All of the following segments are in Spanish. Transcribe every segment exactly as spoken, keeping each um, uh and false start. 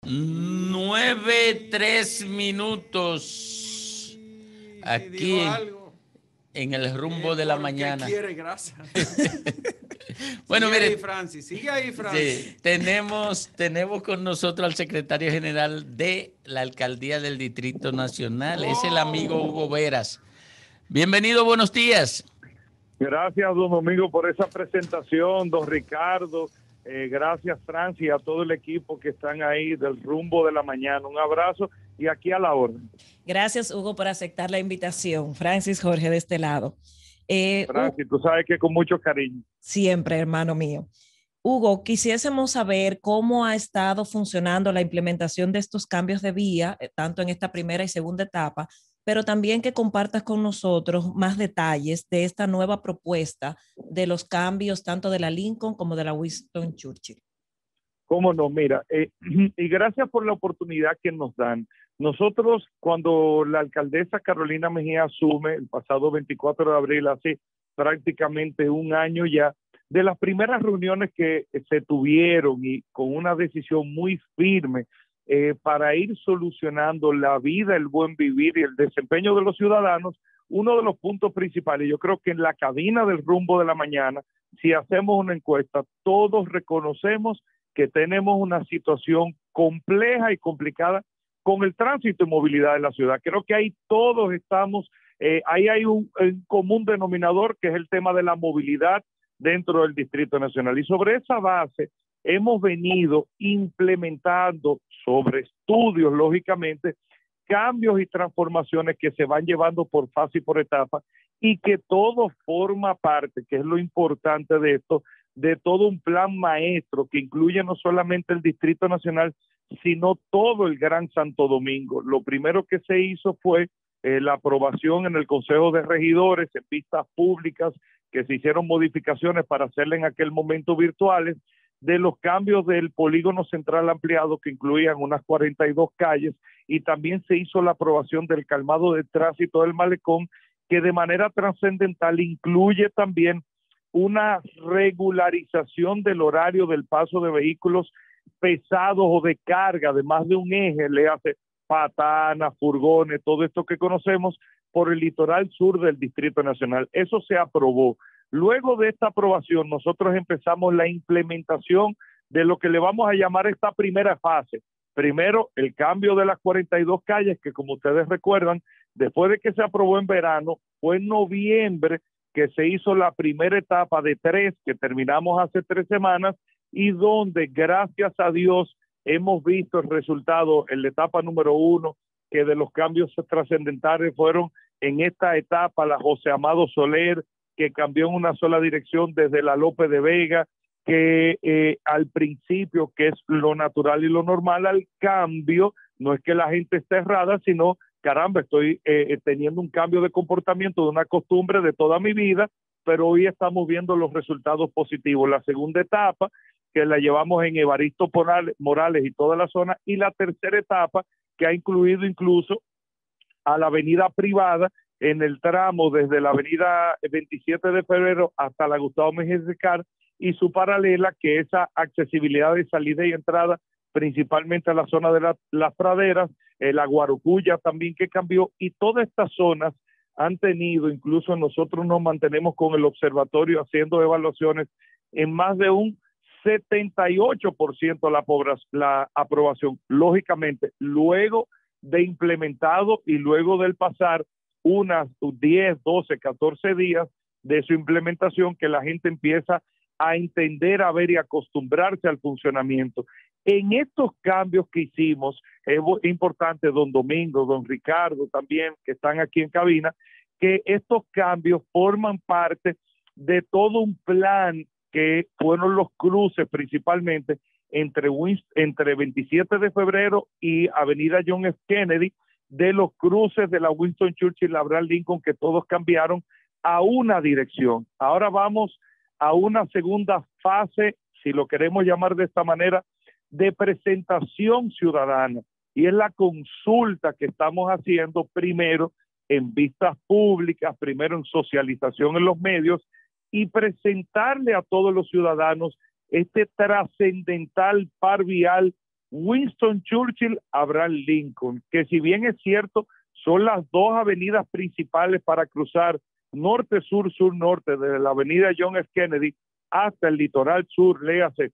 Nueve, tres minutos aquí en, en el rumbo de la mañana. ¿Qué quiere? Gracias. Bueno, sigue mire, ahí, Francis. Sigue ahí, Francis. Sí, tenemos, tenemos con nosotros al secretario general de la Alcaldía del Distrito Nacional. Oh. Es el amigo Hugo Veras. Bienvenido, buenos días. Gracias, don Domingo, por esa presentación, don Ricardo. Eh, gracias, Francis, y a todo el equipo que están ahí del rumbo de la mañana. Un abrazo y aquí a la orden. Gracias, Hugo, por aceptar la invitación. Francis Jorge de este lado. Eh, Francis, uh, tú sabes que con mucho cariño. Siempre, hermano mío. Hugo, quisiésemos saber cómo ha estado funcionando la implementación de estos cambios de vía, tanto en esta primera y segunda etapa, pero también que compartas con nosotros más detalles de esta nueva propuesta de los cambios tanto de la Lincoln como de la Winston Churchill. Cómo no, mira, eh, y gracias por la oportunidad que nos dan. Nosotros, cuando la alcaldesa Carolina Mejía asume el pasado veinticuatro de abril, hace prácticamente un año ya, de las primeras reuniones que se tuvieron y con una decisión muy firme eh, para ir solucionando la vida, el buen vivir y el desempeño de los ciudadanos, uno de los puntos principales, yo creo que en la cabina del rumbo de la mañana, si hacemos una encuesta, todos reconocemos que tenemos una situación compleja y complicada con el tránsito y movilidad de la ciudad. Creo que ahí todos estamos, eh, ahí hay un, un común denominador que es el tema de la movilidad dentro del Distrito Nacional. Y sobre esa base hemos venido implementando sobre estudios, lógicamente, cambios y transformaciones que se van llevando por fase y por etapa y que todo forma parte, que es lo importante de esto, de todo un plan maestro que incluye no solamente el Distrito Nacional, sino todo el Gran Santo Domingo. Lo primero que se hizo fue eh, la aprobación en el Consejo de Regidores, en pistas públicas, que se hicieron modificaciones para hacerle en aquel momento virtuales, de los cambios del polígono central ampliado que incluían unas cuarenta y dos calles, y también se hizo la aprobación del calmado de tránsito del Malecón, que de manera trascendental incluye también una regularización del horario del paso de vehículos pesados o de carga de más de un eje, le hace patanas, furgones, todo esto que conocemos por el litoral sur del Distrito Nacional. Eso se aprobó. Luego de esta aprobación, nosotros empezamos la implementación de lo que le vamos a llamar esta primera fase. Primero, el cambio de las cuarenta y dos calles, que como ustedes recuerdan, después de que se aprobó en verano, fue en noviembre que se hizo la primera etapa de tres, que terminamos hace tres semanas, y donde, gracias a Dios, hemos visto el resultado en la etapa número uno, que de los cambios trascendentales fueron en esta etapa la José Amado Soler, que cambió en una sola dirección desde la López de Vega, que eh, al principio, que es lo natural y lo normal, al cambio, no es que la gente esté errada, sino, caramba, estoy eh, teniendo un cambio de comportamiento, de una costumbre de toda mi vida, pero hoy estamos viendo los resultados positivos. La segunda etapa, que la llevamos en Evaristo Morales y toda la zona, y la tercera etapa, que ha incluido incluso a la avenida privada, en el tramo desde la avenida veintisiete de febrero hasta la Gustavo Mejía Secar, y su paralela, que esa accesibilidad de salida y entrada, principalmente a la zona de la, las praderas, eh, la Guarocuya también que cambió, y todas estas zonas han tenido, incluso nosotros nos mantenemos con el observatorio haciendo evaluaciones en más de un setenta y ocho por ciento la, la aprobación. Lógicamente, luego de implementado y luego del pasar unas diez, doce, catorce días de su implementación, que la gente empieza a entender, a ver y acostumbrarse al funcionamiento. En estos cambios que hicimos, es importante, don Domingo, don Ricardo también, que están aquí en cabina, que estos cambios forman parte de todo un plan que fueron los cruces principalmente entre, entre veintisiete de febrero y avenida John F. Kennedy, de los cruces de la Winston Churchill y la Abraham Lincoln, que todos cambiaron a una dirección. Ahora vamos a una segunda fase, si lo queremos llamar de esta manera, de presentación ciudadana, y es la consulta que estamos haciendo primero en vistas públicas, primero en socialización en los medios, y presentarle a todos los ciudadanos este trascendental par vial Winston Churchill, Abraham Lincoln, que si bien es cierto, son las dos avenidas principales para cruzar norte-sur, sur-norte, desde la avenida John F. Kennedy hasta el litoral sur, léase,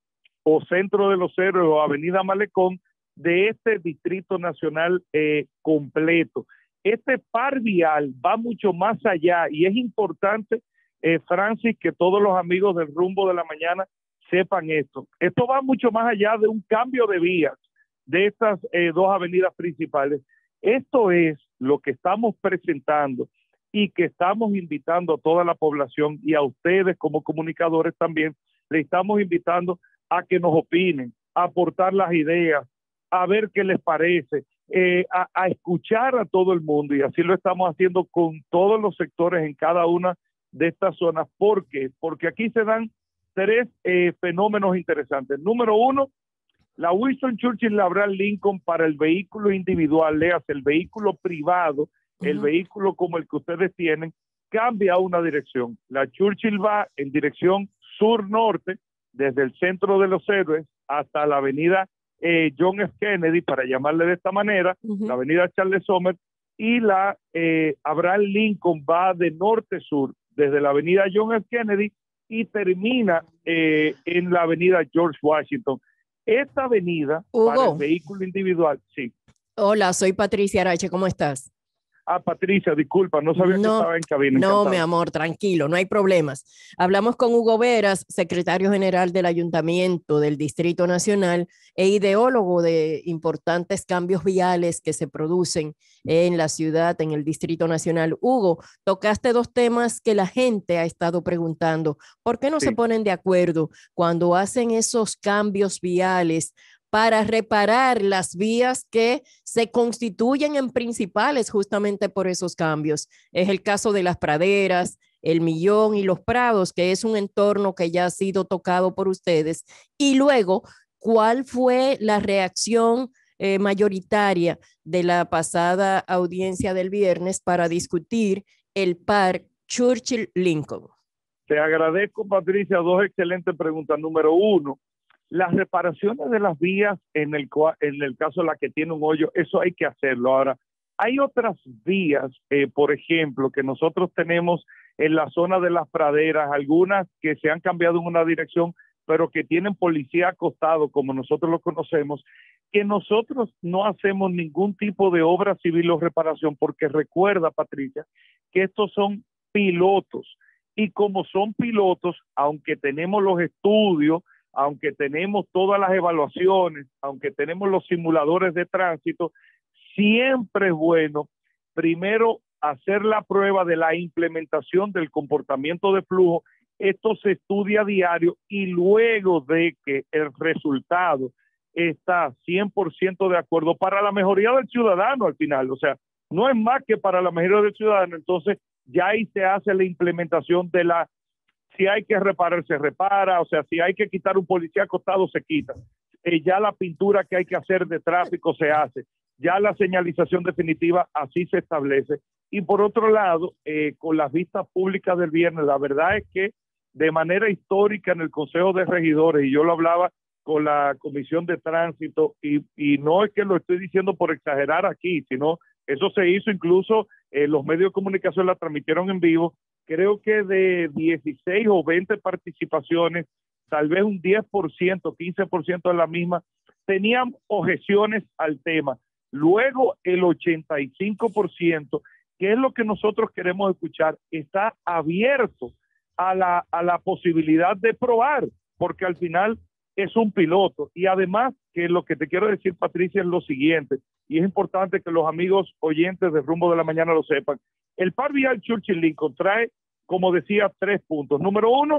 o Centro de los Héroes o avenida Malecón, de este Distrito Nacional eh, completo. Este par vial va mucho más allá y es importante, eh, Francis, que todos los amigos del Rumbo de la Mañana sepan esto. Esto va mucho más allá de un cambio de vías de estas eh, dos avenidas principales. Esto es lo que estamos presentando y que estamos invitando a toda la población y a ustedes como comunicadores también, le estamos invitando a que nos opinen, a aportar las ideas, a ver qué les parece, eh, a, a escuchar a todo el mundo, y así lo estamos haciendo con todos los sectores en cada una de estas zonas. ¿Por qué? Porque aquí se dan tres eh, fenómenos interesantes. Número uno, la Winston Churchill Abraham Lincoln para el vehículo individual, léase el vehículo privado, uh-huh. el vehículo como el que ustedes tienen, cambia una dirección. La Churchill va en dirección sur-norte, desde el Centro de los Héroes hasta la avenida eh, John F. Kennedy, para llamarle de esta manera, uh-huh. la avenida Charles Sommer, y la eh, Abraham Lincoln va de norte-sur, desde la avenida John F. Kennedy y termina eh, en la avenida George Washington. Esta avenida, Hugo, para el vehículo individual, sí. Hola, soy Patricia Arache, ¿cómo estás? Ah, Patricia, disculpa, no sabía no, que estaba en cabina. No, encantado. mi amor, tranquilo, no hay problemas. Hablamos con Hugo Veras, secretario general del Ayuntamiento del Distrito Nacional e ideólogo de importantes cambios viales que se producen en la ciudad, en el Distrito Nacional. Hugo, tocaste dos temas que la gente ha estado preguntando. ¿Por qué no sí. se ponen de acuerdo cuando hacen esos cambios viales para reparar las vías que se constituyen en principales justamente por esos cambios? Es el caso de las praderas, el Millón y los Prados, que es un entorno que ya ha sido tocado por ustedes. Y luego, ¿cuál fue la reacción eh, mayoritaria de la pasada audiencia del viernes para discutir el par Churchill-Lincoln? Te agradezco, Patricia, dos excelentes preguntas. Número uno, las reparaciones de las vías, en el, en el caso de la que tiene un hoyo, eso hay que hacerlo. Ahora, hay otras vías, eh, por ejemplo, que nosotros tenemos en la zona de las praderas, algunas que se han cambiado en una dirección, pero que tienen policía acostado, como nosotros lo conocemos, que nosotros no hacemos ningún tipo de obra civil o reparación, porque recuerda, Patricia, que estos son pilotos, y como son pilotos, aunque tenemos los estudios, aunque tenemos todas las evaluaciones, aunque tenemos los simuladores de tránsito, siempre es bueno primero hacer la prueba de la implementación del comportamiento de flujo. Esto se estudia a diario y luego de que el resultado está cien por ciento de acuerdo para la mejoría del ciudadano al final, o sea, no es más que para la mejoría del ciudadano, entonces ya ahí se hace la implementación de la. Si hay que reparar, se repara, o sea, si hay que quitar un policía acostado, se quita. Eh, ya la pintura que hay que hacer de tráfico se hace, ya la señalización definitiva así se establece. Y por otro lado, eh, con las vistas públicas del viernes, la verdad es que de manera histórica en el Consejo de Regidores, y yo lo hablaba con la Comisión de Tránsito, y, y no es que lo estoy diciendo por exagerar aquí, sino eso se hizo incluso, eh, los medios de comunicación la transmitieron en vivo. Creo que de dieciséis o veinte participaciones, tal vez un diez por ciento, quince por ciento de la misma, tenían objeciones al tema. Luego el ochenta y cinco por ciento, que es lo que nosotros queremos escuchar, está abierto a la, a la posibilidad de probar, porque al final es un piloto. Y además, que lo que te quiero decir, Patricia, es lo siguiente, y es importante que los amigos oyentes de Rumbo de la Mañana lo sepan. El par vial Churchill-Lincoln trae, como decía, tres puntos. Número uno,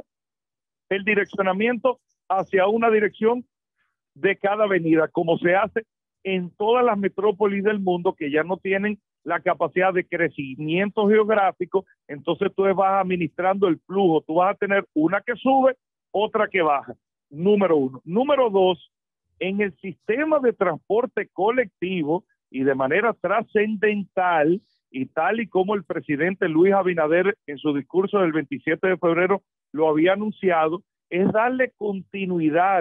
el direccionamiento hacia una dirección de cada avenida, como se hace en todas las metrópolis del mundo que ya no tienen la capacidad de crecimiento geográfico. Entonces tú vas administrando el flujo, tú vas a tener una que sube, otra que baja. Número uno. Número dos, en el sistema de transporte colectivo y de manera trascendental, y tal y como el presidente Luis Abinader en su discurso del veintisiete de febrero lo había anunciado, es darle continuidad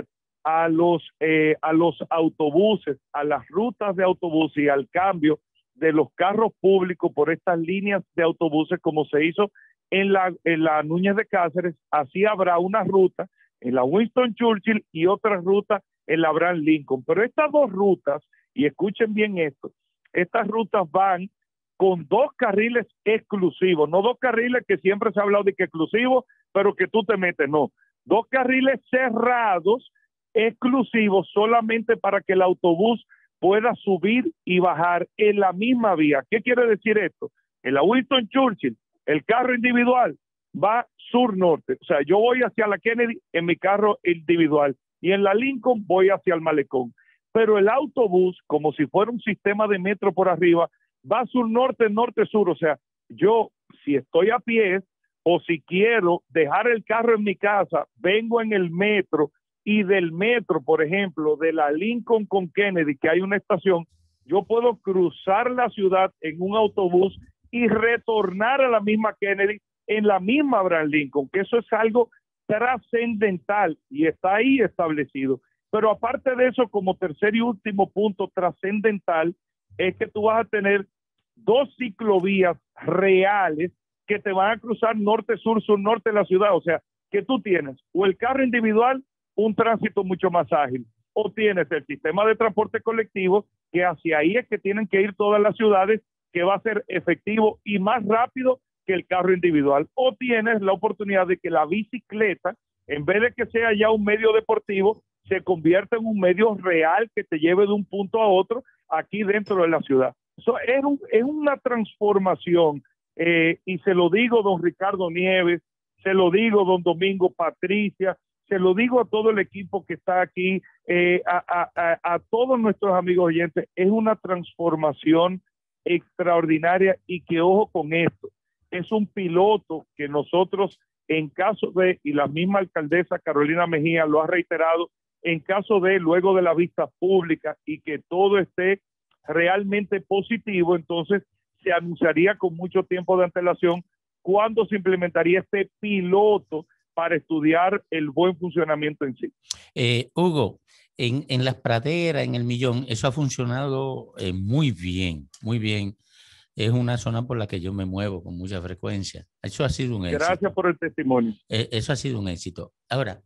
a los, eh, a los autobuses, a las rutas de autobuses y al cambio de los carros públicos por estas líneas de autobuses como se hizo en la, en la Núñez de Cáceres. Así habrá una ruta en la Winston Churchill y otra ruta en la Abraham Lincoln. Pero estas dos rutas, y escuchen bien esto, estas rutas van con dos carriles exclusivos, no dos carriles que siempre se ha hablado de que exclusivos, pero que tú te metes, no. Dos carriles cerrados, exclusivos, solamente para que el autobús pueda subir y bajar en la misma vía. ¿Qué quiere decir esto? En la Winston Churchill, el carro individual va sur-norte. O sea, yo voy hacia la Kennedy en mi carro individual y en la Lincoln voy hacia el Malecón. Pero el autobús, como si fuera un sistema de metro por arriba, va sur-norte, norte-sur. O sea, yo, si estoy a pie o si quiero dejar el carro en mi casa, vengo en el metro y del metro, por ejemplo, de la Lincoln con Kennedy, que hay una estación, yo puedo cruzar la ciudad en un autobús y retornar a la misma Kennedy en la misma Abraham Lincoln, que eso es algo trascendental y está ahí establecido. Pero aparte de eso, como tercer y último punto trascendental, es que tú vas a tener dos ciclovías reales que te van a cruzar norte-sur, sur-norte de la ciudad. O sea, que tú tienes o el carro individual, un tránsito mucho más ágil, o tienes el sistema de transporte colectivo, que hacia ahí es que tienen que ir todas las ciudades, que va a ser efectivo y más rápido que el carro individual, o tienes la oportunidad de que la bicicleta, en vez de que sea ya un medio deportivo, se convierta en un medio real que te lleve de un punto a otro aquí dentro de la ciudad. So, es, un, es una transformación, eh, y se lo digo don Ricardo Nieves, se lo digo don Domingo Patricia, se lo digo a todo el equipo que está aquí, eh, a, a, a, a todos nuestros amigos oyentes, es una transformación extraordinaria y que ojo con esto, es un piloto que nosotros en caso de, y la misma alcaldesa Carolina Mejía lo ha reiterado, en caso de, luego de la vista pública y que todo esté realmente positivo, entonces se anunciaría con mucho tiempo de antelación cuándo se implementaría este piloto para estudiar el buen funcionamiento en sí. Eh, Hugo, en, en las praderas, en el Millón, eso ha funcionado eh, muy bien, muy bien. Es una zona por la que yo me muevo con mucha frecuencia. Eso ha sido un éxito. Gracias por el testimonio. Eh, eso ha sido un éxito. Ahora,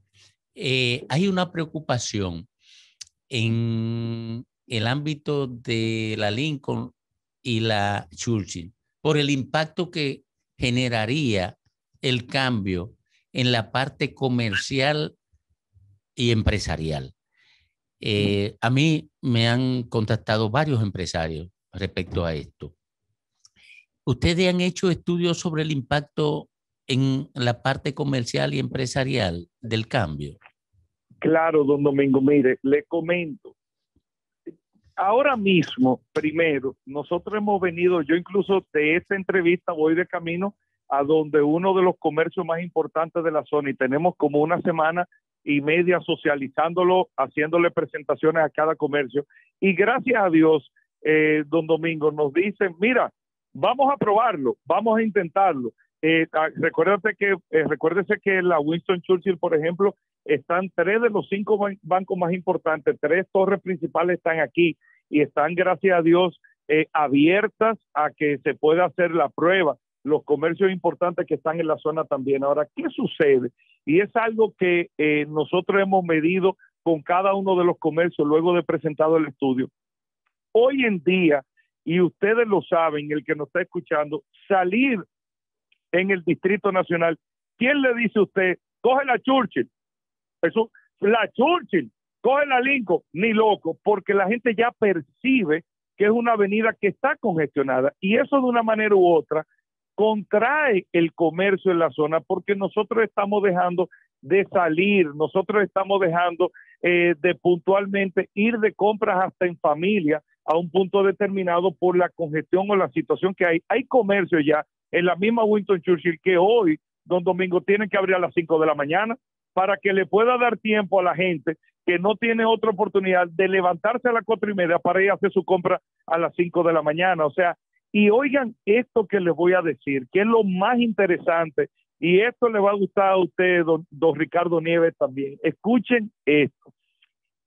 eh, hay una preocupación en el ámbito de la Lincoln y la Churchill por el impacto que generaría el cambio en la parte comercial y empresarial. Eh, a mí me han contactado varios empresarios respecto a esto. ¿Ustedes han hecho estudios sobre el impacto en la parte comercial y empresarial del cambio? Claro, don Domingo, mire, le comento. Ahora mismo, primero, nosotros hemos venido, yo incluso de esta entrevista voy de camino a donde uno de los comercios más importantes de la zona y tenemos como una semana y media socializándolo, haciéndole presentaciones a cada comercio. Y gracias a Dios, eh, don Domingo, nos dicen, mira, vamos a probarlo, vamos a intentarlo. Eh, recuérdate que, eh, recuérdese que en la Winston Churchill, por ejemplo, están tres de los cinco ban bancos más importantes, tres torres principales están aquí y están, gracias a Dios, eh, abiertas a que se pueda hacer la prueba. Los comercios importantes que están en la zona también. Ahora, ¿qué sucede? Y es algo que eh, nosotros hemos medido con cada uno de los comercios luego de presentado el estudio. Hoy en día, y ustedes lo saben, el que nos está escuchando, salir en el Distrito Nacional, ¿quién le dice a usted, coge la Churchill? Eso, la Churchill, coge la Lincoln, ni loco, porque la gente ya percibe que es una avenida que está congestionada y eso de una manera u otra contrae el comercio en la zona porque nosotros estamos dejando de salir, nosotros estamos dejando eh, de puntualmente ir de compras hasta en familia a un punto determinado por la congestión o la situación que hay. Hay comercio ya en la misma Winston Churchill que hoy, don Domingo, tienen que abrir a las cinco de la mañana para que le pueda dar tiempo a la gente que no tiene otra oportunidad de levantarse a las cuatro y media para ir a hacer su compra a las cinco de la mañana. O sea, y oigan esto que les voy a decir, que es lo más interesante, y esto le va a gustar a usted, don, don Ricardo Nieves, también. Escuchen esto.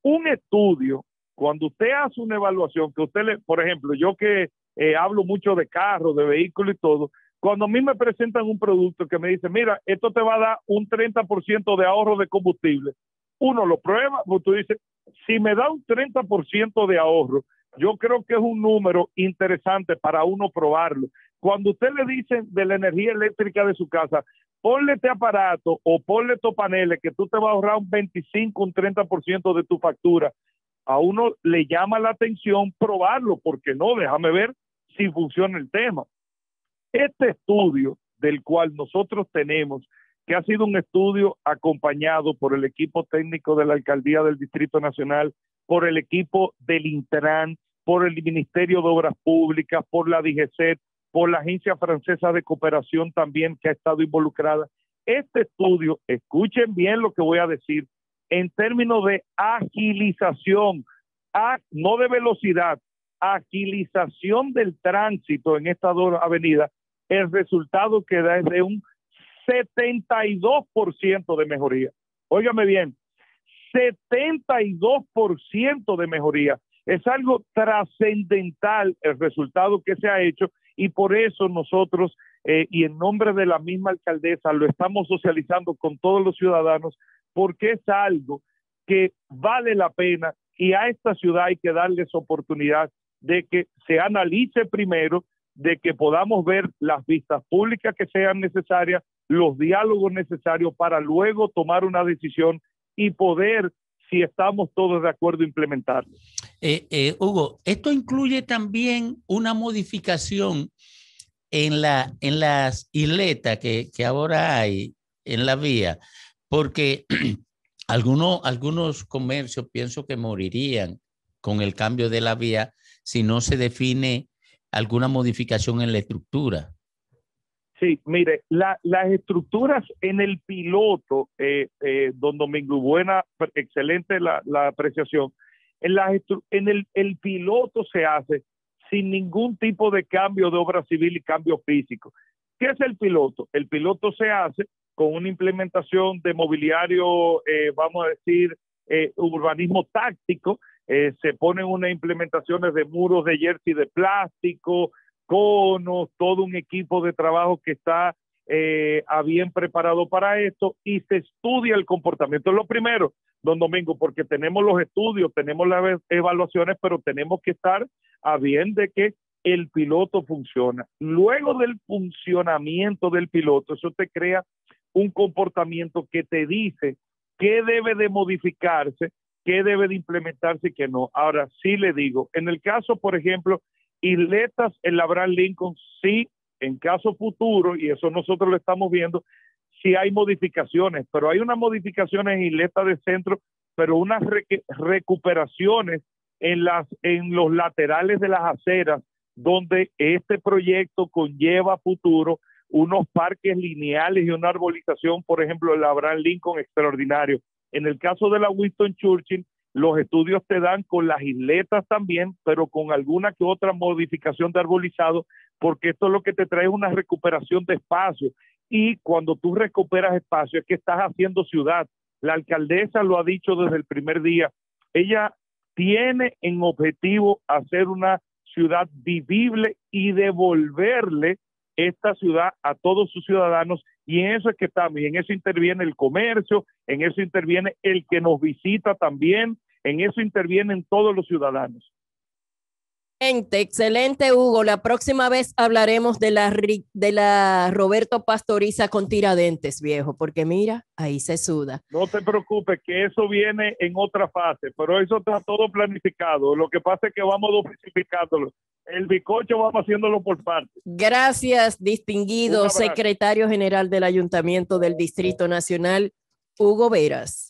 Un estudio, cuando usted hace una evaluación, que usted le, por ejemplo, yo que eh, hablo mucho de carros, de vehículos y todo, cuando a mí me presentan un producto que me dice, mira, esto te va a dar un treinta por ciento de ahorro de combustible, uno lo prueba, pues tú dices, si me da un treinta por ciento de ahorro, yo creo que es un número interesante para uno probarlo. Cuando usted le dicen de la energía eléctrica de su casa, ponle este aparato o ponle estos paneles que tú te vas a ahorrar un veinticinco, un treinta por ciento de tu factura, a uno le llama la atención probarlo, porque no, déjame ver si funciona el tema. Este estudio del cual nosotros tenemos, que ha sido un estudio acompañado por el equipo técnico de la Alcaldía del Distrito Nacional, por el equipo del Intran, por el Ministerio de Obras Públicas, por la D G C E T, por la Agencia Francesa de Cooperación también que ha estado involucrada. Este estudio, escuchen bien lo que voy a decir, en términos de agilización, a, no de velocidad, agilización del tránsito en estas dos avenidas, el resultado que da es de un setenta y dos por ciento de mejoría. Óigame bien, setenta y dos por ciento de mejoría. Es algo trascendental el resultado que se ha hecho y por eso nosotros, eh, y en nombre de la misma alcaldesa, lo estamos socializando con todos los ciudadanos porque es algo que vale la pena y a esta ciudad hay que darles oportunidad de que se analice primero, de que podamos ver las vistas públicas que sean necesarias, los diálogos necesarios para luego tomar una decisión y poder, si estamos todos de acuerdo, implementarlo. Eh, eh, Hugo, esto incluye también una modificación en, la, en las isletas que, que ahora hay en la vía, porque algunos, algunos comercios pienso que morirían con el cambio de la vía si no se define alguna modificación en la estructura. Sí, mire, la, las estructuras en el piloto, eh, eh, don Domingo, buena, excelente la, la apreciación. En, la, en el, el piloto se hace sin ningún tipo de cambio de obra civil y cambio físico. ¿Qué es el piloto? El piloto se hace con una implementación de mobiliario, eh, vamos a decir, eh, urbanismo táctico. Eh, se ponen unas implementaciones de muros de jersey de plástico, conos, todo un equipo de trabajo que está eh, a bien preparado para esto y se estudia el comportamiento. Es lo primero, don Domingo, porque tenemos los estudios, tenemos las evaluaciones, pero tenemos que estar a bien de que el piloto funciona. Luego del funcionamiento del piloto, eso te crea un comportamiento que te dice qué debe de modificarse, qué debe de implementarse y qué no. Ahora, sí le digo, en el caso, por ejemplo, isletas en la Abraham Lincoln, sí, en caso futuro, y eso nosotros lo estamos viendo, sí hay modificaciones, pero hay unas modificaciones en isletas de centro, pero unas re recuperaciones en, las, en los laterales de las aceras, donde este proyecto conlleva futuro unos parques lineales y una arbolización, por ejemplo, en la Abraham Lincoln extraordinario. En el caso de la Winston Churchill, los estudios te dan con las isletas también, pero con alguna que otra modificación de arbolizado, porque esto es lo que te trae una recuperación de espacio. Y cuando tú recuperas espacio es que estás haciendo ciudad. La alcaldesa lo ha dicho desde el primer día. Ella tiene en objetivo hacer una ciudad vivible y devolverle esta ciudad a todos sus ciudadanos, y en eso es que estamos, y en eso interviene el comercio, en eso interviene el que nos visita también, en eso intervienen todos los ciudadanos. Excelente, Hugo. La próxima vez hablaremos de la, de la Roberto Pastoriza con Tiradentes, viejo, porque mira, ahí se suda. No te preocupes, que eso viene en otra fase, pero eso está todo planificado. Lo que pasa es que vamos dosificándolo. El bizcocho vamos haciéndolo por partes. Gracias, distinguido secretario general del Ayuntamiento del Distrito Nacional, Hugo Veras.